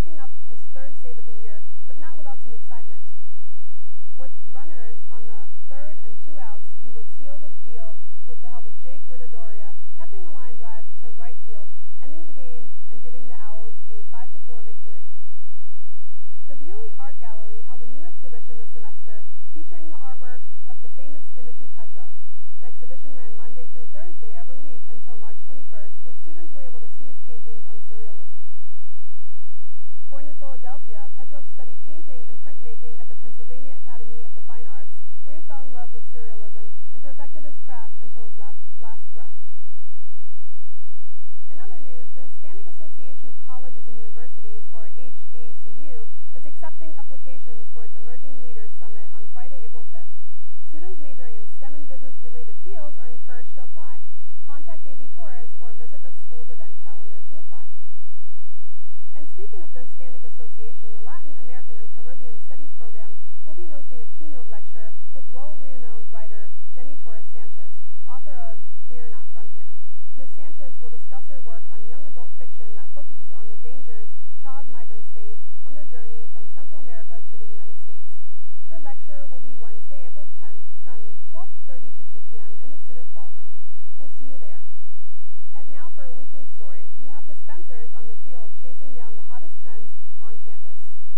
picking up his third save of the year, but not without some excitement. With runners on the third and 2 outs, he would seal the deal with the help of Jake Ridadoria, catching a line drive to right field, ending the game and giving the Owls a 5-4 victory. The Bewley Art Gallery held a new exhibition this semester featuring the artwork of the famous Dmitry Petrov. The exhibition ran Monday through Thursday every week until March 21st, where students were able to see his paintings on surrealism. Born in Philadelphia, Petrov studied painting and printmaking at the Pennsylvania Academy of the Fine Arts, where he fell in love with surrealism and perfected his craft until his last breath. In other news, the Hispanic Association of Colleges and Universities, or HACU, is accepting applications for its Emerging Leaders Summit on Friday, April 5th. Students majoring in STEM and business-related fields are encouraged to apply. Contact Daisy Torres or visit the school's event calendar to apply. And speaking of the Hispanic Association, the Latin American and Caribbean Studies program will be hosting a keynote lecture with world-renowned writer Jenny Torres Sanchez, author of We Are Not From Here. Ms. Sanchez will discuss her work on young adult fiction that focuses on the dangers child migrants face on their journey from Central America to the United States. Her lecture will be Wednesday, April 10th from 12:30 to 2 p.m. in the student ballroom. We'll see you there. And now for a weekly story. We have the Spencers on the field chasing down the hottest trends on campus.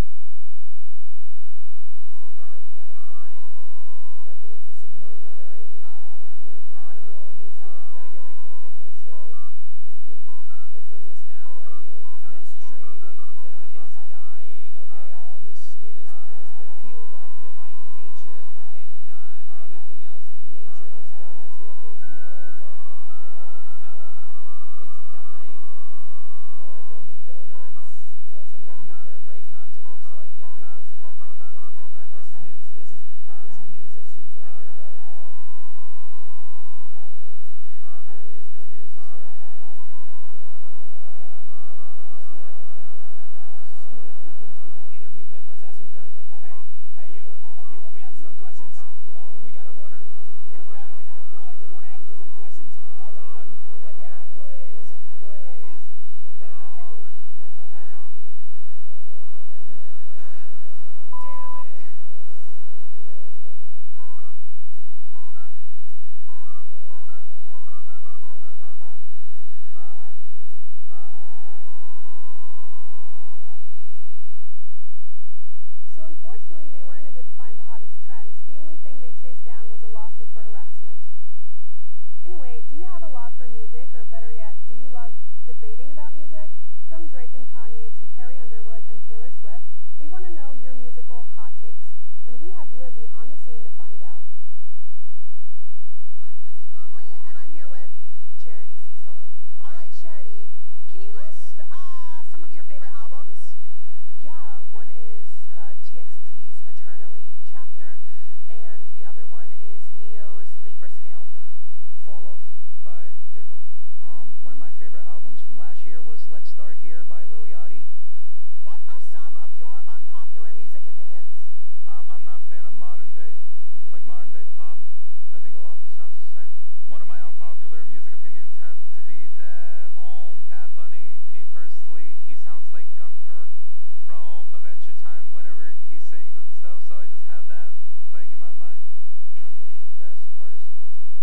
So we have to look for some news, all right? We're running low on news stories. We got to get ready for the big news show. Are you filming this now? Why are you? This tree, ladies and gentlemen, is dying, okay? All the skin has been peeled off of it by nature and not anything else. Nature has done this. Look, there's no bark left on it. All fell off. It's dying. Dunkin' Donuts. Oh, someone got a new pair of Raycons, it looks like. Yeah, get a close-up on that. Get a close-up on that. This is news. This is the news that students want to hear about. There really is no news, is there? Okay, now look, do you see that right there? It's a student. We can interview him. Let's ask him a question. Hey, you, let me ask you some questions. Oh, we got a runner. Come back. No, I just want to ask you some questions. Hold on. Come back, please. Please. No. Damn it. So unfortunately, they weren't able to find the hottest trends. The only thing they chased down was a lawsuit for harassment. Anyway, do you have a love for music, or better yet, do you love debating about music? From Drake and Kanye to Carrie Underwood and Taylor Swift, we want to know your musical hot takes. And we have Lizzie on the scene to find out. I'm Lizzie Gormley, and I'm here with Charity Cecil. All right, Charity, can you list some of your favorite albums? Yeah, one is TXT's Eternally chapter, and the other one is Neo's Libra Scale. Fall Off by J. Cole. One of my favorite albums from last year was Let's Start Here by Lil Yachty. What are some of your unpopular music opinions? I'm not a fan of modern day pop. I think a lot of it sounds the same. One of my unpopular music opinions have to be that Bad Bunny, me personally, he sounds like Gunther from Adventure Time whenever he sings and stuff, so I just have that playing in my mind. Kanye is the best artist of all time.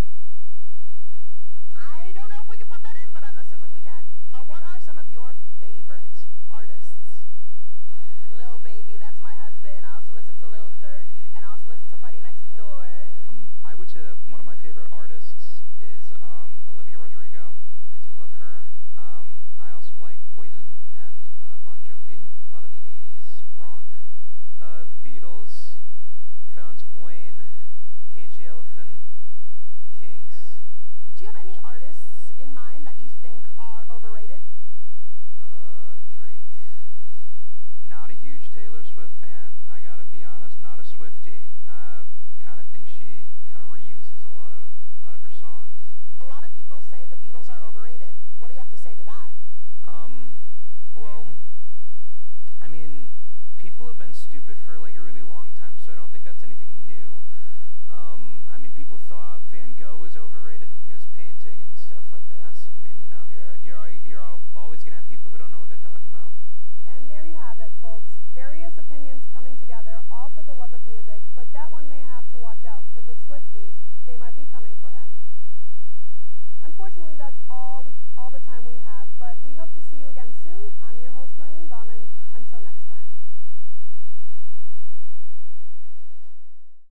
I don't know if we can put that in, but I'm assuming we can. What are some of your favorite artists? Lil Baby, that's my husband. I also listen to Lil Durk, and I also listen to Party Next Door. I would say that one of my favorite artists is Olivia Rodrigo. I do love her. I also like Poison and Bon Jovi. A lot of the 80s rock. The Beatles, Fountains of Wayne, Cage the Elephant, The Kinks. Do you have any artists in mind that you think are overrated? Drake. Not a huge Taylor Swift fan. I gotta be honest, not a Swiftie. I kind of think she kind of reuses a lot of her songs. A lot of people say the Beatles are overrated. What do you have to say to that? Well, I mean, people have been stupid for like a really long time, so I don't think that's anything new.